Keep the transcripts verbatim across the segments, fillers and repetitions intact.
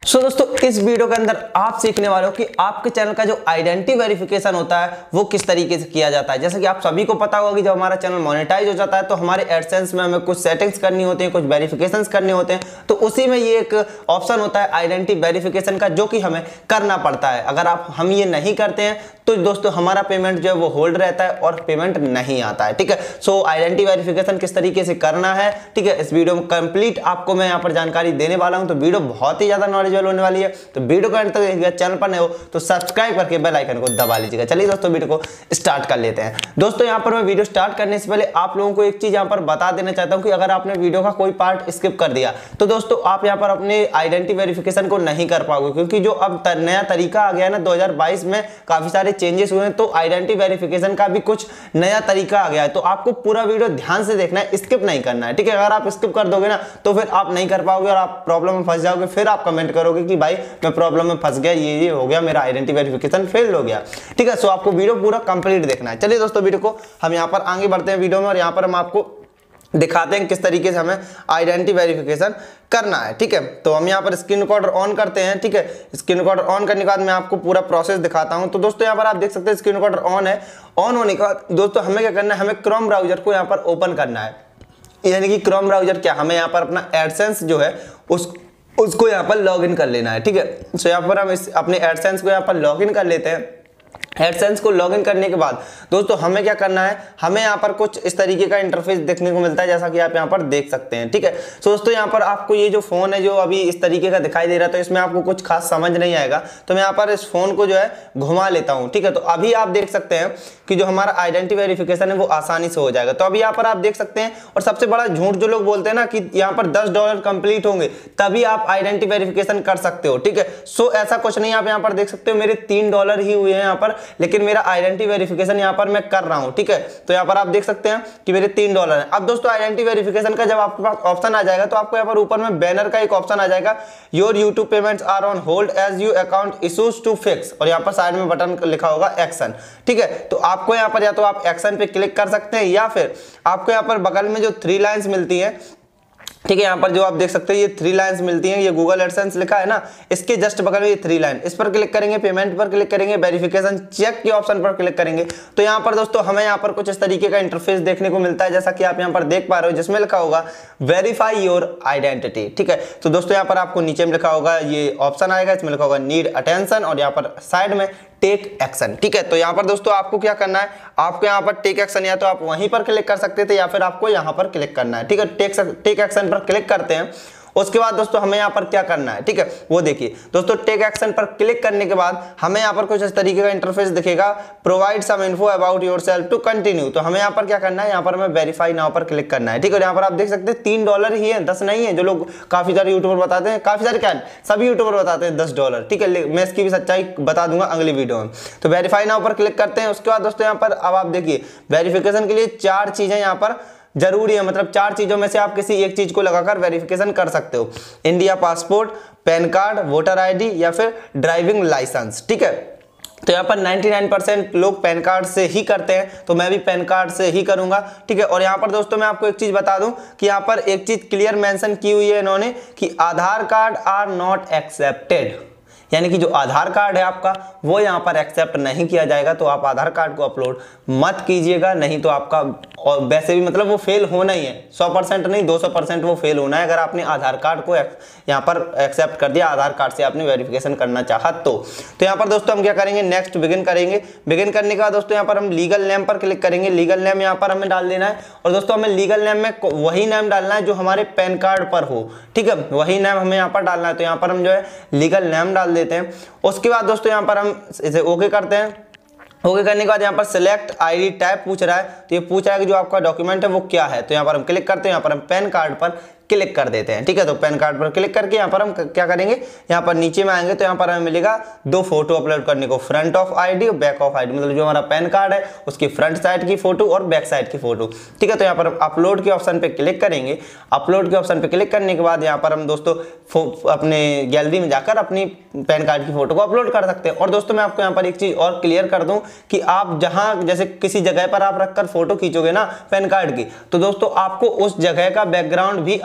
सो so, दोस्तों इस video के अंदर आप सीखने वाले हो कि आपके चैनल का जो आइडेंटिटी वेरिफिकेशन होता है वो किस तरीके से किया जाता है। जैसे कि आप सभी को पता होगा कि जब हमारा चैनल मोनेटाइज हो जाता है तो हमारे एडसेंस में हमें कुछ सेटिंग्स करनी होती हैं, कुछ वेरिफिकेशंस करने होते हैं, तो उसी में ये एक ऑप्शन होता है आइडेंटिटी वेरिफिकेशन का, जो कि हमें करना पड़ता है। अगर आप हम ये नहीं करते हैं तो दोस्तों हमारा पेमेंट जो है वो होल्ड रहता है और पेमेंट नहीं आता है। ठीक है, सो आइडेंटिटी वेरिफिकेशन किस तरीके से करना है, ठीक है, इस वीडियो में कंप्लीट आपको मैं यहाँ पर जानकारी देने वाला हूँ। तो वीडियो बहुत ही ज्यादा नॉलेजेबल होने वाली है, तो वीडियो को अंत तक, चैनल पर नए हो तो सब्सक्राइब करके बेल आइकन को दबा लीजिएगा। चलिए दोस्तों वीडियो को स्टार्ट कर लेते हैं। दोस्तों यहाँ पर मैं वीडियो स्टार्ट करने से पहले आप लोगों को एक चीज यहाँ पर बता देना चाहता हूँ कि अगर आपने वीडियो का कोई पार्ट स्किप कर दिया तो दोस्तों आप यहाँ पर अपने आइडेंटिटी वेरिफिकेशन को नहीं कर पाओगे, क्योंकि जो अब नया तरीका आ गया है ना, दो हज़ार बाईस में काफी सारे चेंजेस हुए हैं, तो आइडेंटिटी वेरिफिकेशन का भी कुछ नया तरीका आ गया है। तो आपको पूरा वीडियो ध्यान से देखना है, स्किप नहीं करना है। ठीक है, अगर आप स्किप कर दोगे ना तो फिर आप नहीं कर पाओगे और आप प्रॉब्लम में फंस जाओगे। फिर आप कमेंट करोगे कि भाई मैं प्रॉब्लम में फंस गया, ये ये हो गया, मेरा आइडेंटिटी वेरिफिकेशन फेल हो गया। ठीक है, सो आपको वीडियो पूरा कंप्लीट देखना है। चलिए दोस्तों वीडियो को हम यहाँ पर आगे बढ़ते हैं वीडियो में, और यहाँ पर हम आपको दिखाते हैं किस तरीके से हमें आइडेंटिटी वेरिफिकेशन करना है। ठीक है, तो हम यहाँ पर स्क्रीन रिकॉर्डर ऑन करते हैं। ठीक है, स्क्रीन रिकॉर्डर ऑन करने के बाद मैं आपको पूरा प्रोसेस दिखाता हूँ। तो दोस्तों यहाँ पर आप देख सकते हैं स्क्रीन रिकॉर्डर ऑन है। ऑन होने के बाद दोस्तों हमें क्या करना है, हमें क्रोम ब्राउजर को यहाँ पर ओपन करना है। यानी कि क्रोम ब्राउजर क्या, हमें यहाँ पर अपना एडसेंस जो है उस उसको यहाँ पर लॉग इन कर लेना है। ठीक है, तो यहाँ पर हम इस अपने एडसेंस को यहाँ पर लॉग इन कर लेते हैं। एडसेंस को लॉगिन करने के बाद दोस्तों हमें क्या करना है, हमें यहाँ पर कुछ इस तरीके का इंटरफेस देखने को मिलता है, जैसा कि आप यहाँ पर देख सकते हैं। ठीक है, तो दोस्तों यहाँ पर आपको ये जो फोन है जो अभी इस तरीके का दिखाई दे रहा है, तो इसमें आपको कुछ खास समझ नहीं आएगा, तो मैं यहाँ पर इस फोन को जो है घुमा लेता हूँ। ठीक है, तो अभी आप देख सकते हैं कि जो हमारा आइडेंटिटी वेरिफिकेशन है वो आसानी से हो जाएगा। तो अभी यहाँ पर आप देख सकते हैं, और सबसे बड़ा झूठ जो लोग बोलते हैं ना कि यहाँ पर दस डॉलर कंप्लीट होंगे तभी आप आइडेंटिटी वेरिफिकेशन कर सकते हो। ठीक है, सो ऐसा कुछ नहीं, आप यहाँ पर देख सकते हो मेरे तीन डॉलर ही हुए हैं यहाँ पर, लेकिन मेरा आइडेंटिटी वेरिफिकेशन यहाँ पर मैं कर रहा हूँ। ठीक है, तो यहाँ पर आप देख सकते हैं कि मेरे तीन डॉलर हैं। अब दोस्तों आइडेंटिटी वेरिफिकेशन का जब आपके पास ऑप्शन आ जाएगा तो आपको यहाँ पर ऊपर में बैनर का एक ऑप्शन आ जाएगा, your YouTube payments are on hold as you account issues to fix, और यहाँ पर साइड में बटन लिखा होगा एक्शन। ठीक है, तो आपको यहाँ पर या तो आप एक्शन पे क्लिक कर सकते हैं, या फिर आपको यहाँ पर बगल में जो थ्री लाइन्स मिलती है, ठीक है, यहाँ पर जो आप देख सकते हैं ये थ्री लाइंस मिलती हैं, ये गूगल एडसेंस लिखा है ना, इसके जस्ट बगल में ये थ्री लाइन, इस पर क्लिक करेंगे, पेमेंट पर क्लिक करेंगे, वेरिफिकेशन चेक के ऑप्शन पर क्लिक करेंगे, तो यहाँ पर दोस्तों हमें यहाँ पर कुछ इस तरीके का इंटरफेस देखने को मिलता है, जैसा कि आप यहाँ पर देख पा रहे हो, जिसमें लिखा होगा वेरीफाई योर आइडेंटिटी। ठीक है, तो दोस्तों यहाँ पर आपको नीचे में लिखा होगा, ये ऑप्शन आएगा, इसमें लिखा होगा नीड अटेंशन, और यहाँ पर साइड में टेक एक्शन। ठीक है, तो यहाँ पर दोस्तों आपको क्या करना है, आपको यहाँ पर टेक एक्शन या तो आप वहीं पर क्लिक कर सकते थे, या फिर आपको यहाँ पर क्लिक करना है। ठीक है, टेक टेक एक्शन पर क्लिक करते हैं। उसके बाद दोस्तों हमें यहाँ पर क्या करना है, ठीक है, वो देखिए दोस्तों, टेक एक्शन पर क्लिक करने के बाद हमें यहाँ पर कुछ इस तरीके का इंटरफेस दिखेगा, provide some info about yourself to continue. तो हमें यहाँ पर क्या करना है, यहाँ पर हमें वेरीफाई नाउ पर क्लिक करना है। ठीक है, यहाँ पर आप देख सकते हैं तीन डॉलर ही है, दस नहीं है, जो लोग काफी सारे यूट्यूबर बताते हैं, काफी सारे क्या सभी यूट्यूबर बताते हैं दस डॉलर। ठीक है, मैं इसकी भी सच्चाई बता दूंगा अगली वीडियो में। तो वेरीफाई नाउ पर क्लिक करते हैं। उसके बाद दोस्तों यहाँ पर अब आप देखिए वेरिफिकेशन के लिए चार चीजें यहाँ पर जरूरी है, मतलब चार चीजों में से आप किसी एक चीज को लगाकर वेरिफिकेशन कर सकते हो, India passport, pan card, voter ID, या फिर ड्राइविंग लाइसेंस। ठीक है, तो यहाँ पर निन्यानवे परसेंट लोग पैन कार्ड से ही करते हैं, तो मैं भी पैन कार्ड से ही करूंगा। ठीक है, और यहाँ पर दोस्तों मैं आपको एक चीज बता दूं कि यहाँ पर एक चीज क्लियर मेंशन की हुई है इन्होंने कि Aadhaar card are not accepted, यानी कि जो आधार कार्ड है आपका वो यहाँ पर एक्सेप्ट नहीं किया जाएगा, तो आप आधार कार्ड को अपलोड मत कीजिएगा, नहीं तो आपका, और वैसे भी मतलब वो फेल होना ही है, सौ परसेंट नहीं दो सौ परसेंट वो फेल होना है अगर आपने आधार कार्ड को यहाँ पर एक्सेप्ट कर दिया, आधार कार्ड से आपने वेरिफिकेशन करना चाहा तो। तो यहाँ पर दोस्तों हम क्या करेंगे, नेक्स्ट बिगिन करेंगे। बिगिन करने के बाद दोस्तों यहाँ पर हम लीगल नेम पर क्लिक करेंगे, लीगल नेम यहाँ पर हमें डाल देना है, और दोस्तों हमें लीगल नेम में वही नेम डालना है जो हमारे पैन कार्ड पर हो। ठीक है, वही नेम हमें यहाँ पर डालना है, तो यहाँ पर हम जो है लीगल नेम डाल देते हैं। उसके बाद दोस्तों यहाँ पर हम इसे ओके करते हैं। ओके करने के बाद यहाँ पर सिलेक्ट आईडी टाइप पूछ रहा है, तो ये पूछ रहा है कि जो आपका डॉक्यूमेंट है वो क्या है, तो यहाँ पर हम क्लिक करते हैं, यहाँ पर हम पैन कार्ड पर क्लिक कर देते हैं। ठीक है, तो पैन कार्ड पर क्लिक करके यहाँ पर हम क्या करेंगे, यहाँ पर नीचे में आएंगे तो यहाँ पर हमें मिलेगा दो फोटो अपलोड करने को, फ्रंट ऑफ आईडी और बैक ऑफ आईडी, मतलब जो हमारा पैन कार्ड है उसकी फ्रंट साइड की फोटो और बैक साइड की फोटो। ठीक है, तो यहाँ पर हम अपलोड के ऑप्शन पे क्लिक करेंगे। अपलोड के ऑप्शन पे क्लिक करने के बाद यहाँ पर हम दोस्तों अपने गैलरी में जाकर अपनी पैन कार्ड की फोटो को अपलोड कर सकते हैं। और दोस्तों मैं आपको यहाँ पर एक चीज और क्लियर कर दूं कि आप जहां जैसे किसी जगह पर आप रखकर फोटो खींचोगे ना पैन कार्ड की, तो दोस्तों आपको उस जगह का बैकग्राउंड भी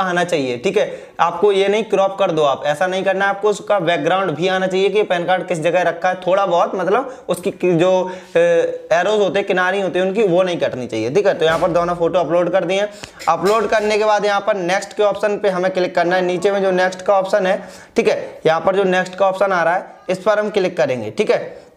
आना चाहिए, ठीक है। आपको ये नहीं क्रॉप कर दो आप, ऐसा नहीं करना है, आपको उसका बैकग्राउंड भी आना चाहिए कि पैन कार्ड किस जगह रखा है, थोड़ा बहुत मतलब उसकी जो एरोज होते हैं, किनारी होती है उनकी, वो नहीं कटनी चाहिए, ठीक है। तो यहाँ पर दोनों फोटो अपलोड कर दिए। अपलोड करने के बाद यहाँ पर नेक्स्ट के ऑप्शन पे हमें क्लिक करना है। नीचे में जो नेक्स्ट का ऑप्शन है, ठीक है, यहाँ पर जो नेक्स्ट का ऑप्शन आ रहा है इस पर हम क्लिक करेंगे, ठीक है।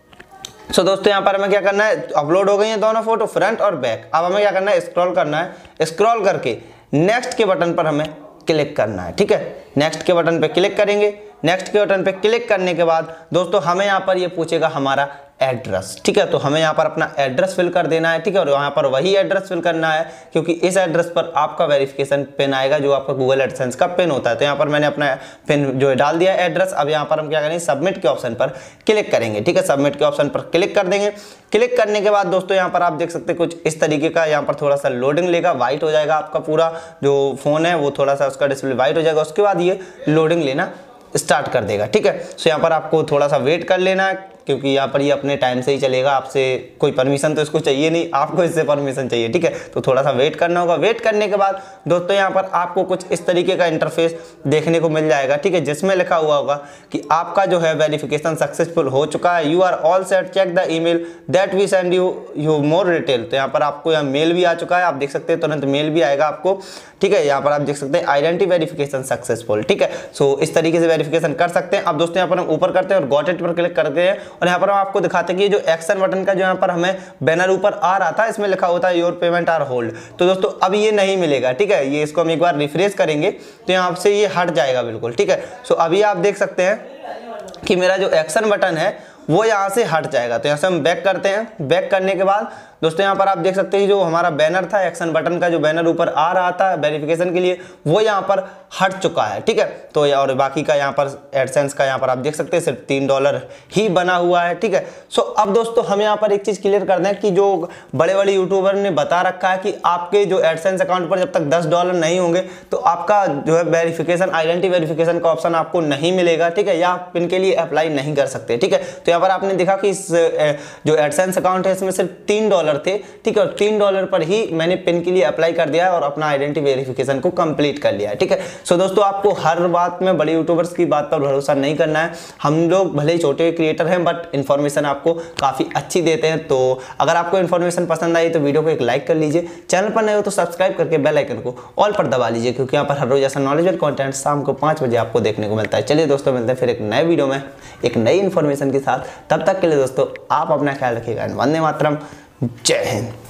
सो so, दोस्तों यहाँ पर हमें क्या करना है, अपलोड हो गई है दोनों फोटो, फ्रंट और बैक। अब हमें क्या करना है, स्क्रॉल करना है। स्क्रॉल करके नेक्स्ट के बटन पर हमें क्लिक करना है, ठीक है। नेक्स्ट के बटन पे क्लिक करेंगे। नेक्स्ट के बटन पे क्लिक करने के बाद दोस्तों हमें यहाँ पर ये पूछेगा हमारा एड्रेस, ठीक है। तो हमें यहाँ पर अपना एड्रेस फिल कर देना है, ठीक है। और यहाँ पर वही एड्रेस फिल करना है क्योंकि इस एड्रेस पर आपका वेरिफिकेशन पिन आएगा जो आपका गूगल एडसेंस का पिन होता है। तो यहाँ पर मैंने अपना पिन जो है डाल दिया एड्रेस। अब यहाँ पर हम क्या करेंगे, सबमिट के ऑप्शन पर क्लिक करेंगे, ठीक है। सबमिट के ऑप्शन पर क्लिक कर देंगे। क्लिक करने के बाद दोस्तों यहाँ पर आप देख सकते हैं कुछ इस तरीके का यहाँ पर थोड़ा सा लोडिंग लेगा, व्हाइट हो जाएगा आपका पूरा जो फोन है, वो थोड़ा सा उसका डिस्प्ले व्हाइट हो जाएगा। उसके बाद ये लोडिंग लेना स्टार्ट कर देगा, ठीक है। सो यहाँ पर आपको थोड़ा सा वेट कर लेना है क्योंकि यहाँ पर ये अपने टाइम से ही चलेगा, आपसे कोई परमिशन तो इसको चाहिए नहीं, आपको इससे परमिशन चाहिए, ठीक है। तो थोड़ा सा वेट करना होगा। वेट करने के बाद दोस्तों यहाँ पर आपको कुछ इस तरीके का इंटरफेस देखने को मिल जाएगा, ठीक है, जिसमें लिखा हुआ होगा कि आपका जो है वेरिफिकेशन सक्सेसफुल हो चुका है, you are all set, check the email that we send you you more detail. तो यहाँ पर आपको यहाँ मेल भी आ चुका है, आप देख सकते हैं, तुरंत मेल भी आएगा आपको, ठीक है। यहाँ पर आप देख सकते हैं आइडेंटिटी वेरिफिकेशन सक्सेसफुल, ठीक है। सो इस तरीके से वेरिफिकेशन कर सकते हैं। अब दोस्तों यहाँ पर हम ऊपर करते हैं और गॉट इट पर क्लिक करते हैं और यहाँ पर हम आपको दिखाते हैं कि जो एक्शन बटन का जो यहाँ पर हमें बैनर ऊपर आ रहा था, इसमें लिखा होता है योर पेमेंट आर होल्ड। तो दोस्तों अब ये नहीं मिलेगा, ठीक है। ये इसको हम एक बार रिफ्रेश करेंगे तो यहाँ से ये हट जाएगा बिल्कुल, ठीक है। सो अभी आप देख सकते हैं कि मेरा जो एक्शन बटन है वो यहाँ से हट जाएगा। तो यहाँ से हम बैक करते हैं। बैक करने के बाद दोस्तों यहाँ पर आप देख सकते हैं जो हमारा बैनर था, एक्शन बटन का जो बैनर ऊपर आ रहा था वेरिफिकेशन के लिए, वो यहाँ पर हट चुका है, ठीक है। तो और बाकी का यहाँ पर एडसेंस का यहाँ पर आप देख सकते हैं सिर्फ तीन डॉलर ही बना हुआ है, ठीक है। सो अब दोस्तों हम यहाँ पर एक चीज़ क्लियर कर दें कि जो बड़े बड़े यूट्यूबर ने बता रखा है कि आपके जो एडसेंस अकाउंट पर जब तक दस डॉलर नहीं होंगे तो आपका जो है वेरिफिकेशन आइडेंटिटी वेरिफिकेशन का ऑप्शन आपको नहीं मिलेगा, ठीक है, या आप इनके लिए अप्लाई नहीं कर सकते, ठीक है। तो यहाँ पर आपने देखा कि इस जो एडसेंस अकाउंट है इसमें सिर्फ तीन डॉलर थे, ठीक है। और तीन डॉलर पर ही मैंने पिन के लिए अप्लाई कर दिया है और अपना आइडेंटिटी वेरिफिकेशन को कंप्लीट कर लिया है, ठीक है। सो दोस्तों आपको हर बात में बड़े यूट्यूबर्स की बात पर भरोसा नहीं करना है। हम लोग भले ही छोटे क्रिएटर हैं बट इन्फॉर्मेशन आपको काफ़ी अच्छी देते हैं। तो अगर आपको इन्फॉर्मेशन पसंद आई तो वीडियो को एक लाइक कर लीजिए, चैनल पर नए हो तो सब्सक्राइब करके बेल आइकन को ऑल पर दबा लीजिए क्योंकि यहाँ पर हर रोज ऐसा नॉलेजेबल कंटेंट शाम को पाँच बजे आपको देखने को मिलता है। चलिए दोस्तों मिलते हैं फिर एक नए वीडियो में एक नई इन्फॉर्मेशन के साथ। तब तक के लिए दोस्तों आप अपना ख्याल रखिएगा। वंदे मातरम, जय हिंद।